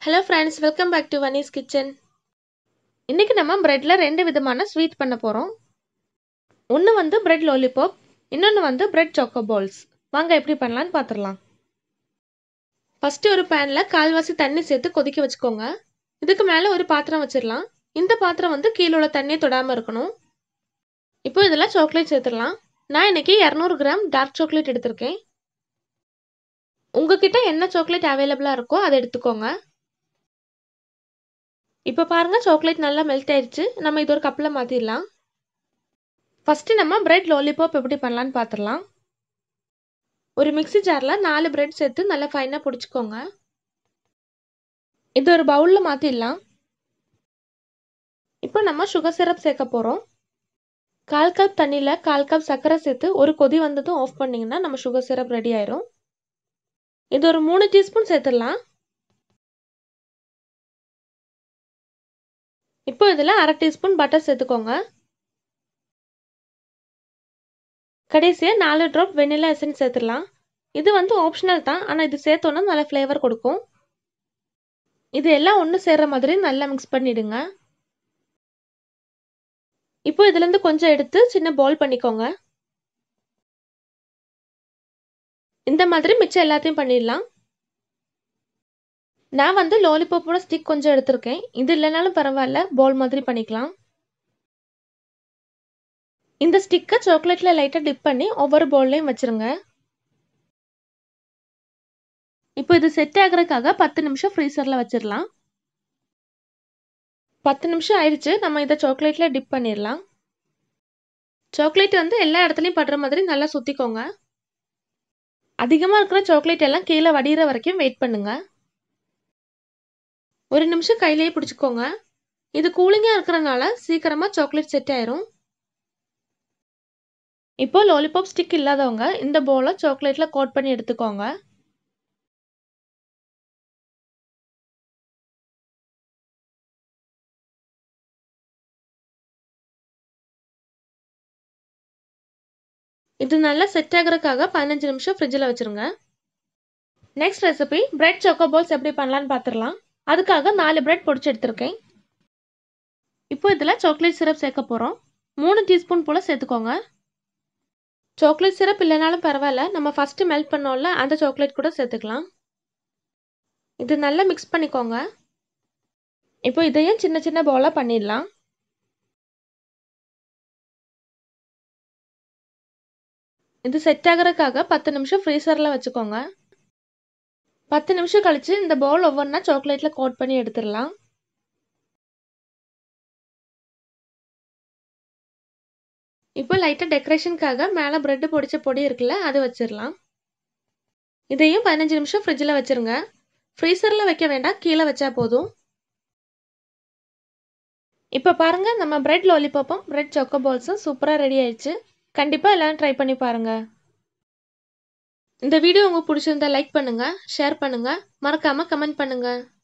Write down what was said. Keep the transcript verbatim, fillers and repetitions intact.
Hello friends, welcome back to Vani's Kitchen. இன்னைக்கு நம்ம பிரெட்ல ரெண்டு விதமான ஸ்வீட் பண்ண போறோம். ஒன்னு வந்து பிரெட் lollipop, இன்னொன்னு வந்து பிரெட் choco balls. வாங்க எப்படி பண்ணலாம்னு பாத்துறலாம். ஃபர்ஸ்ட் ஒரு panல கால்வாசி தண்ணி சேர்த்து கொதிக்க வச்சுக்கோங்க. இதுக்கு மேல ஒரு பாத்திரம் வச்சிரலாம். இந்த பாத்திரம் வந்து கீழ உள்ள தண்ணியை தொடாம இருக்கணும். இப்போ இதல சாக்லேட் சேர்த்துறலாம். நான் இன்னைக்கு இருநூறு கிராம் டார்க் சாக்லேட் எடுத்துர்க்கேன். உங்ககிட்ட என்ன சாக்லேட் அவேலபிளா இருக்கோ அதை எடுத்துக்கோங்க. இப்போ பாருங்க சாக்லேட் நல்லா மெல்ட் ஆயிருச்சு. நம்ம இது ஒரு கப்ல மாத்திரலாம். ஃபர்ஸ்ட் நம்ம பிரெட் lollipop எப்படி பண்ணலாம்னு பாத்துறலாம். ஒரு மிக்ஸி ஜார்ல நாலு பிரெட் சேர்த்து நல்லா ஃபைனா பொடிச்சுக்கோங்க. இது ஒரு பவுல்ல மாத்திரலாம். இப்போ நம்ம சுகர் சிரப் சேர்க்க போறோம். கால் கப் தண்ணில கால் கப் சர்க்கரை சேர்த்து ஒரு கொதி வந்ததும் ஆஃப் பண்ணீங்கன்னா நம்ம சுகர் சிரப் ரெடி ஆயிரும். இது ஒரு மூணு டீஸ்பூன் சேர்த்துடலாம். இப்போ இதுல அரை டீஸ்பூன் பட்டர் சேர்த்துக்கோங்க. கடைசியா நாலு டிராப் வெனிலா எசன்ஸ் சேர்த்துடலாம். இது வந்து ஆப்ஷனல் தான், ஆனா இது சேர்த்தோம்னா நல்ல ஃப்ளேவர் கொடுக்கும். இது எல்லாம் ஒன்று சேர்ற மாதிரி நல்லா மிக்ஸ் பண்ணிடுங்க. இப்போ இதுல இருந்து கொஞ்சம் எடுத்து சின்ன பால் பண்ணிக்கோங்க. இந்த மாதிரி மிச்சம் எல்லாத்தையும் பண்ணிடலாம். நான் வந்து லாலிபாப்போட ஸ்டிக் கொஞ்சம் எடுத்திருக்கேன். இது இல்லைனாலும் பரவாயில்ல, பால் மாதிரி பண்ணிக்கலாம். இந்த ஸ்டிக்கை சாக்லேட்ல லைட்டா டிப் பண்ணி ஒவ்வொரு பால்லையும் வச்சிருங்க. இப்போ இது செட் ஆகுறதுக்காக பத்து நிமிஷம் ஃப்ரீசர்ல வச்சிடலாம். பத்து நிமிஷம் ஆயிடுச்சு. நம்ம இதை சாக்லேட்ல டிப் பண்ணிடலாம். சாக்லேட் வந்து எல்லா இடத்துலையும் படுற மாதிரி நல்லா சுத்திக்கோங்க. அதிகமா இருக்கிற சாக்லேட் எல்லாம் கீழே வடிகிற வரைக்கும் வெயிட் பண்ணுங்க. ஒரு நிமிஷம் கையிலேயே பிடிச்சுக்கோங்க. இது கூலிங்கா இருக்கிறனால சீக்கிரமா சாக்லேட் செட் ஆயிரும். இப்போ லாலிபாப் ஸ்டிக் இல்லாதவங்க இந்த பாலை சாக்லேட்ல கோட் பண்ணி எடுத்துக்கோங்க. இது நல்லா செட் ஆகுறதுக்காக பதினஞ்சு நிமிஷம் ஃப்ரிட்ஜில் வச்சிருங்க. Next recipe bread choco balls எப்படி பண்ணலாம்னு பார்த்துடலாம். அதுக்காக நாலு பிரெட் பொடிச்சு எடுத்திருக்கேன். இப்போ இதில் சாக்லேட் சிரப் சேர்க்க போகிறோம். மூணு டீஸ்பூன் போல் சேர்த்துக்கோங்க. சாக்லேட் சிரப் இல்லைனாலும் பரவாயில்ல, நம்ம ஃபர்ஸ்ட் மெல்ட் பண்ணோம்ல அந்த சாக்லேட் கூட சேர்த்துக்கலாம். இது நல்லா மிக்ஸ் பண்ணிக்கோங்க. இப்போ இதையும் சின்ன சின்ன பாலாக பண்ணிடலாம். இது செட் ஆகுறதுக்காக பத்து நிமிஷம் ஃப்ரீசரில் வச்சுக்கோங்க. பத்து நிமிஷம் கழிச்சு இந்த பவுல் ஒவ்வொன்றா சாக்லேட்ல கோட் பண்ணி எடுத்துடலாம். இப்போ லைட்டா டெக்கரேஷனுக்காக மேலே பிரெட் பொடிச்ச பொடி இருக்குல்ல அது வச்சிடலாம். இதையும் பதினஞ்சு நிமிஷம் ஃப்ரிட்ஜில் வச்சிருங்க. ஃப்ரீசரில் வைக்க வேண்டாம், கீழே வச்சா போதும். இப்போ பாருங்க நம்ம பிரெட் லாலிபாப்பும் பிரெட் choco balls-உம் சூப்பராக ரெடி ஆயிடுச்சு. கண்டிப்பாக எல்லாரும் ட்ரை பண்ணி பாருங்க. இந்த வீடியோ உங்களுக்கு பிடிச்சிருந்தா லைக் பண்ணுங்க, ஷேர் பண்ணுங்க, மறக்காம கமெண்ட் பண்ணுங்க.